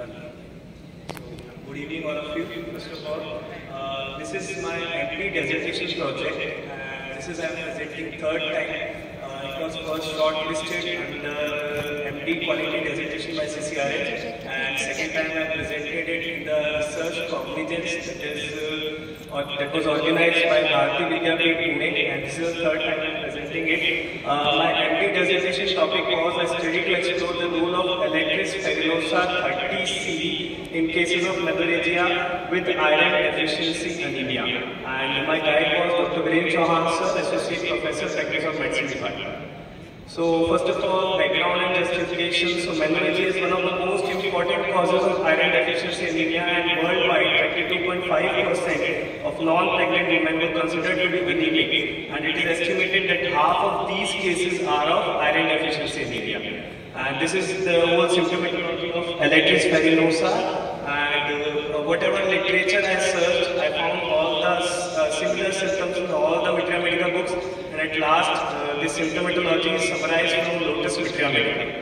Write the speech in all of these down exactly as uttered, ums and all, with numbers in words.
Good evening, all of you. First of all, uh, this is my M D dissertation project, and this is I am presenting third time. Uh, it was first shortlisted under M D quality dissertation by C C R H, and second time I presented it in the research cognizance that is uh, or, that was organized by Bharati Vidyapeeth Pune, and this is the third time I am presenting it. Uh, my M D dissertation topic was a study to explore the role of Electris ferrulosa thirty C in cases of menorrhagia with iron deficiency anemia. And my guide was Doctor Viren Chauhan sir, Associate Professor, Faculty of Medicine Department. So first of all, background and justification. So menorrhagia is one of the most important causes of iron deficiency anemia, and worldwide thirty-two point five percent of non-pregnant women were considered to be anemic. And it is estimated that half of these cases are of iron deficiency anemia. And this is the whole symptomatology of Electris ferrulosa, and uh, whatever literature I searched, I found all the uh, similar symptoms in all the Mitra Medica books, and at last uh, this symptomatology is summarized from Lotus Mitra Medica.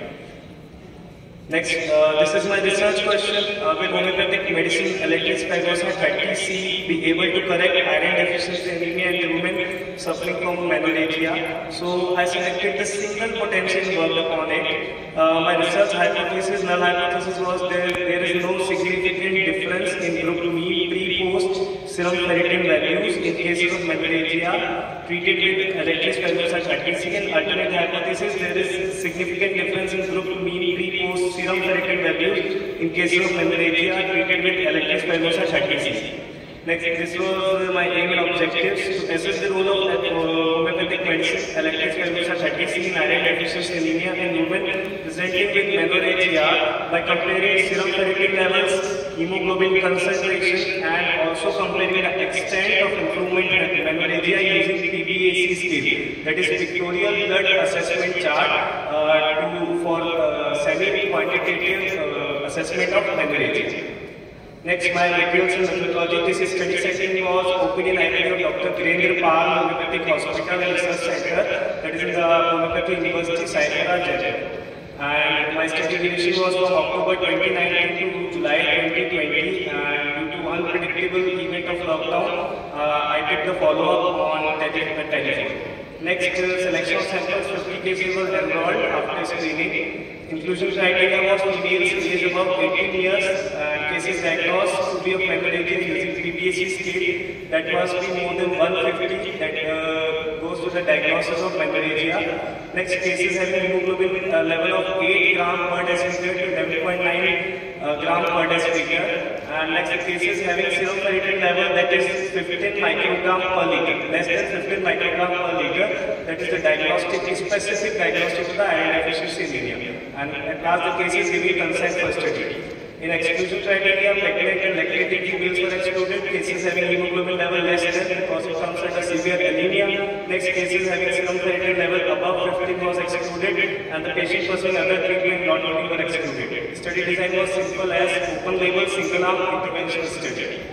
Next, uh, this is my research question. Uh, will homeopathic medicine Electris ferrulosa thirty C be able to correct iron deficiency anemia in women suffering from menorrhagia? So I selected the single potential and worked upon it. Uh, my research hypothesis, null hypothesis was there, there is no significant difference in group mean pre-post serum ferritin values in cases of menorrhagia treated with Electris ferrulosa thirty C, and alternate hypothesis, there is significant difference in group mean pre-post serum ferritin values in cases of menorrhagia treated with Electris ferrulosa thirty C. Next, this was uh, my aim and objectives to assess the role of uh, homeopathic medicine Electris ferrulosa thirty C in iron deficiency anemia in women presenting with menorrhagia by comparing serum ferritin levels, hemoglobin concentration, and also comparing the extent of improvement in menorrhagia using P B A C scale, that is pictorial blood assessment chart uh, to, for uh, semi-quantitative uh, assessment of menorrhagia. Next, my materials and methodology. This study setting was opened in I P D of Doctor Virendra Pal Homeopathic Hospital and Research Center, that is in the Homeopathic University, Saikara, Jaipur. And my study duration was from October twenty nineteen to July twenty twenty, and due to unpredictable event of lockdown, uh, I did the follow-up on telephone. Next, uh, selection of samples, fifty cases were enrolled after screening. Inclusion criteria was females aged above eighteen years, and cases diagnosed to be of menorrhagia using P B A C scale that must be more than one fifty, that uh, goes to the diagnosis of menorrhagia. Next, cases having hemoglobin uh, level of eight gram per deciliter to eleven point nine uh, gram per deciliter. And next, cases having serum ferritin level that is fifteen microgram per liter, less than fifteen microgram per liter, that is the diagnostic, specific diagnostic of the iron deficiency anemia. And at last, the cases giving consent for study. In exclusion criteria, pregnant and lactating females were excluded. Cases having hemoglobin level less than because it comes under severe anemia. Next, cases having serum ferritin level above fifteen was excluded, and the patient pursuing other treatment not only were excluded. Study design was simple as open label single arm intervention study.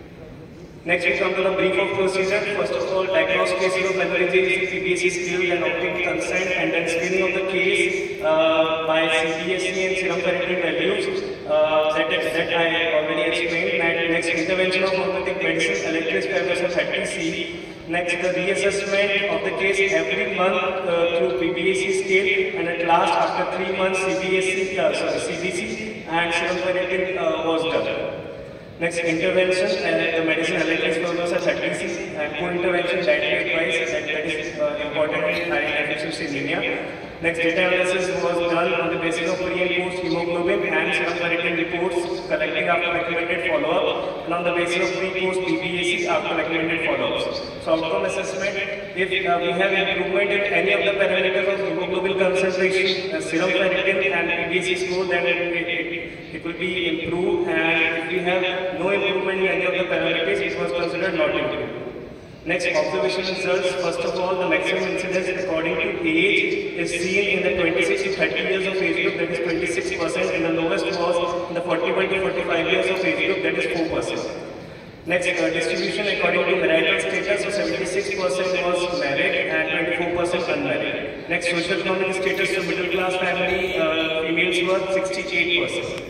Next, we come to the brief of procedure. First of all, diagnose cases of menorrhagia using P B A C scale, then obtain consent, and then screening of the case uh, by C B S C and serum ferritin values. Uh, that, that I already explained. And next, intervention of homeopathic medicine Electris ferrulosa thirty C. Next, the reassessment of the case every month uh, through P B A C scale, and at last, after three months, C B S C, uh, sorry, C B C and serum ferritin uh, was done. Next, intervention, uh, the medicine Electris ferrulosa thirty C, and co-intervention dietary advice, that, that is uh, important in iron deficiency anemia. Next, data analysis was done on the basis of pre and post hemoglobin and serum ferritin reports collecting after recommended follow-up, and on the basis of pre-post P B A C after recommended follow-ups. So, outcome assessment, if uh, we have improvement in any of the parameters of hemoglobin concentration, uh, serum ferritin and P B A C score, then it, it, it will be improved, and if we have no improvement in any of the parameters, it was considered not improved. Next, observation results. First of all, the maximum incidence according to age is seen in the twenty-six to thirty years of age group, that is twenty-six percent, and the lowest was in the forty-one to forty-five years of age group, that is four percent. Next, uh, distribution according to marital status, so seventy-six percent was married and twenty-four percent unmarried. Next, social economic status, so middle class family, uh, females were sixty-eight percent.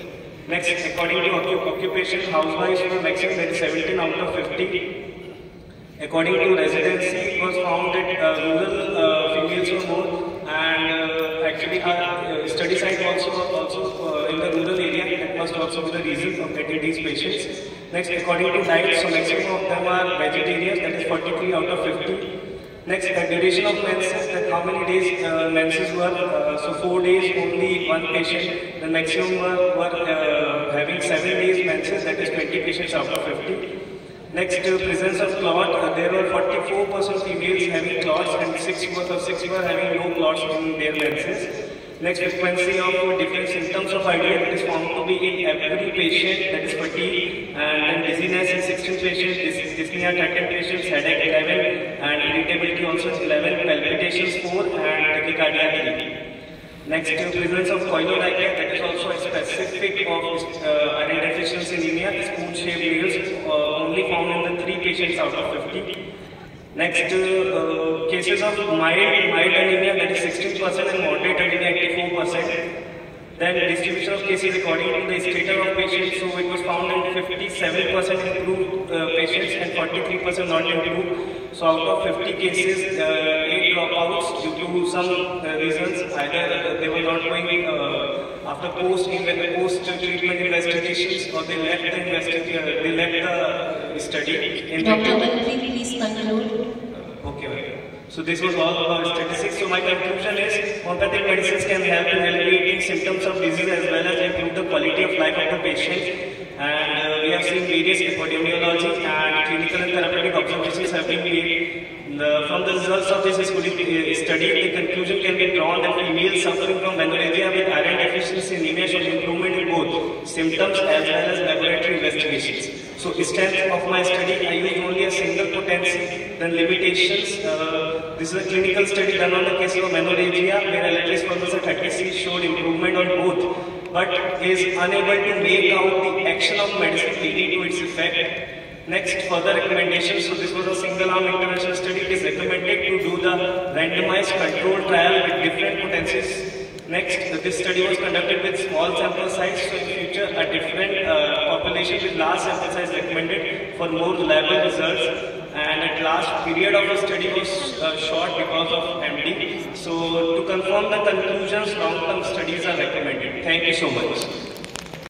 Next, according to occup occupation, housewives were maximum, that is seventeen out of fifty. According to residency, it was found that uh, rural uh, females were more, and uh, actually our uh, study site also also uh, in the rural area. That must also be the reason of getting these patients. Next, according to diet, so maximum of them are vegetarians, that is forty-three out of fifty. Next, the duration of menses, that how many days uh, menses were, uh, so four days only one patient, the maximum were, were uh, having seven days menses, that is twenty patients out of fifty. Next, uh, presence of clot, uh, there were forty-four percent females having clots and six were, six were having no clots in their menses. Next, frequency of different symptoms of I D F is found to be in every patient, that is fatigue, and then dizziness in sixteen patients, dyspnea thirteen patients, headache eleven, and irritability also eleven, palpitations four, and tachycardia three. Next, uh, presence of koilorrhea, that is also a specific of uh, iron deficiency anemia, spoon-shaped nails, uh, only found in the three patients out of fifty. Next, uh, uh, cases of mild, mild anemia, that is sixteen percent, and moderate anemia, eighty-four percent. Then distribution of cases according to the status of patients, so it was found in fifty-seven percent improved uh, patients and forty-three percent not improved. So out of fifty cases, uh, eight dropouts due to some uh, reasons, either uh, they were not going uh, after post post treatment investigations, or they left the investigation, uh, they left the study. In Doctor Bantry, please conclude. Okay, okay. So this was all about statistics. So my conclusion is, homeopathic medicines can help in alleviating symptoms of disease as well as improve the quality of life of the patient. And uh, we have seen various epidemiology and clinical and therapeutic observations have been made. The, from the results of this study, the conclusion can be drawn that females suffering from menorrhagia with iron deficiency anemia showed improvement in both symptoms as well as laboratory investigations. So, strength of my study, I used only a single potency. Then limitations, uh, this is a clinical study done on the case of menorrhagia where Electris Fulminans thirty-six showed improvement on both, but is unable to make out the action of medicine leading to its effect. Next, further recommendations. So this was a single-arm intervention study. It is recommended to do the randomized control trial with different potencies. Next, this study was conducted with small sample size. So in future, a different uh, population with large sample size recommended for more reliable results. And at last period of the study was uh, short because of M D. So to confirm the conclusions, long-term studies are recommended. Thank you so much.